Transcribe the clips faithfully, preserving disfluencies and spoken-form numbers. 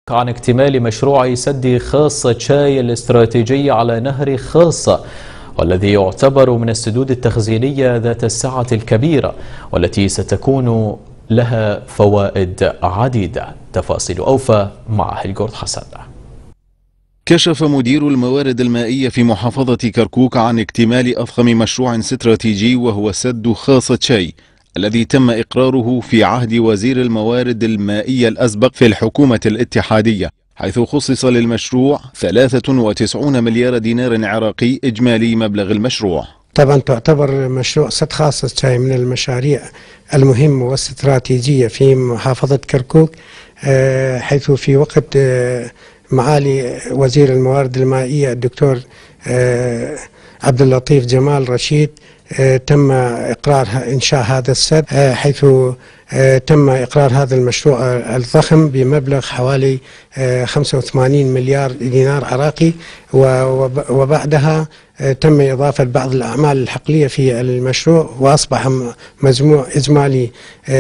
عن اكتمال مشروع سد خاصة شاي الاستراتيجي على نهر خاصة، والذي يعتبر من السدود التخزينية ذات السعة الكبيرة والتي ستكون لها فوائد عديدة. تفاصيل أوفى مع هيلغورد حسن. كشف مدير الموارد المائية في محافظة كركوك عن اكتمال أضخم مشروع استراتيجي، وهو سد خاصة شاي الذي تم إقراره في عهد وزير الموارد المائية الأسبق في الحكومة الاتحادية، حيث خصص للمشروع ثلاثة وتسعين مليار دينار عراقي إجمالي مبلغ المشروع. طبعا تعتبر مشروع سد خاصة شاي من المشاريع المهمة والاستراتيجية في محافظة كركوك، حيث في وقت معالي وزير الموارد المائية الدكتور عبد اللطيف جمال رشيد تم إقرار إنشاء هذا السد، حيث تم إقرار هذا المشروع الضخم بمبلغ حوالي خمسة وثمانين مليار دينار عراقي، وبعدها تم إضافة بعض الأعمال الحقلية في المشروع، وأصبح مجموع إجمالي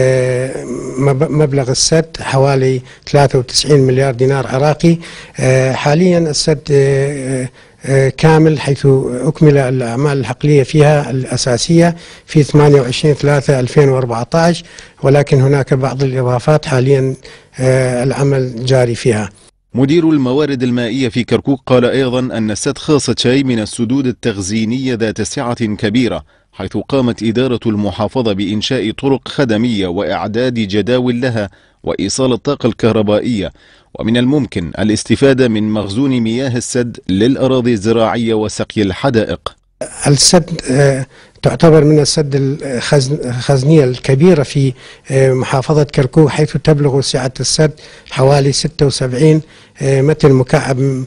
مبلغ السد حوالي ثلاثة وتسعين مليار دينار عراقي. حاليا السد كامل، حيث أكمل الأعمال الحقلية فيها الأساسية في ثمانية وعشرين ثلاثة ألفين وأربعة عشر، ولكن هناك بعض الإضافات حاليا العمل جاري فيها. مدير الموارد المائية في كركوك قال أيضا أن سد خاصة شاي من السدود التخزينية ذات سعة كبيرة، حيث قامت إدارة المحافظة بإنشاء طرق خدمية وإعداد جداول لها وإيصال الطاقة الكهربائية، ومن الممكن الاستفادة من مخزون مياه السد للأراضي الزراعية وسقي الحدائق. السد تعتبر من السد الخزنية الكبيرة في محافظة كركوك، حيث تبلغ سعة السد حوالي ستة وسبعين متر مكعب،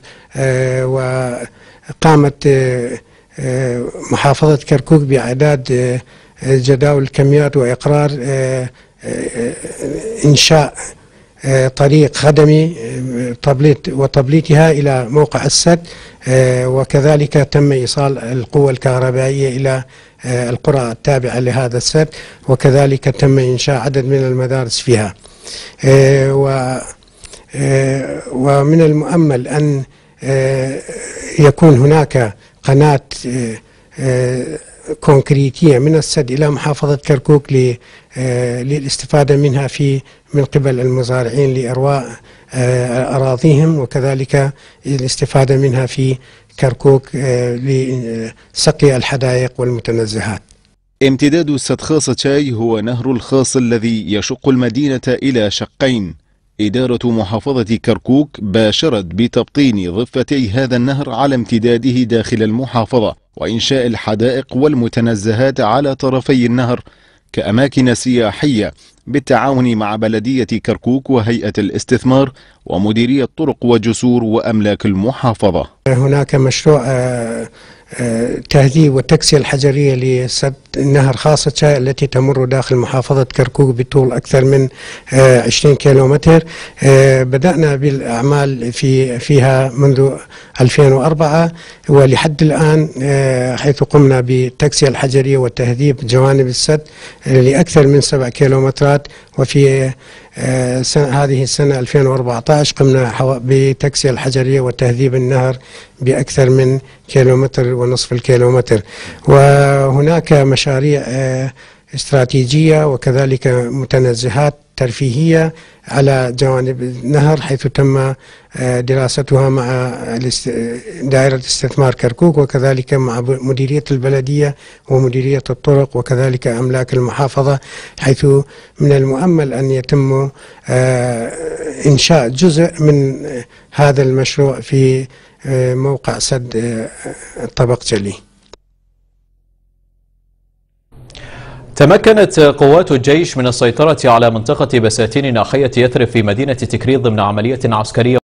وقامت محافظة كركوك بإعداد جداول الكميات وإقرار إنشاء طريق خدمي وتبليتها إلى موقع السد، وكذلك تم إيصال القوة الكهربائية إلى القرى التابعة لهذا السد، وكذلك تم إنشاء عدد من المدارس فيها. ومن المؤمل أن يكون هناك قناة كونكريتية من السد إلى محافظة كركوك للاستفادة منها في من قبل المزارعين لإرواء أراضيهم، وكذلك الاستفادة منها في كركوك لسقي الحدائق والمتنزهات. امتداد سد خاصة شاي هو نهر الخاص الذي يشق المدينة إلى شقين. إدارة محافظة كركوك باشرت بتبطين ضفتي هذا النهر على امتداده داخل المحافظة، وإنشاء الحدائق والمتنزهات على طرفي النهر كأماكن سياحية بالتعاون مع بلدية كركوك وهيئة الاستثمار ومديرية طرق وجسور وأملاك المحافظة. هناك مشروع تهذيب والتكسية الحجرية لسد النهر خاصة شاي التي تمر داخل محافظة كركوك بطول أكثر من عشرين كيلومتر. بدأنا بالأعمال في فيها منذ ألفين وأربعة، ولحد الآن حيث قمنا بالتكسية الحجرية والتهذيب جوانب السد لأكثر من سبع كيلومترات، وفي سنة هذه السنة ألفين وأربعة عشر قمنا بتكسية الحجرية وتهذيب النهر بأكثر من كيلومتر ونصف الكيلومتر. وهناك مشاريع استراتيجية وكذلك متنزهات ترفيهية على جوانب النهر، حيث تم دراستها مع دائرة استثمار كركوك، وكذلك مع مديرية البلدية ومديرية الطرق وكذلك أملاك المحافظة، حيث من المؤمل أن يتم إنشاء جزء من هذا المشروع في موقع سد الطبقجلي. تمكنت قوات الجيش من السيطرة على منطقة بساتين ناحية يثرب في مدينة تكريت ضمن عملية عسكرية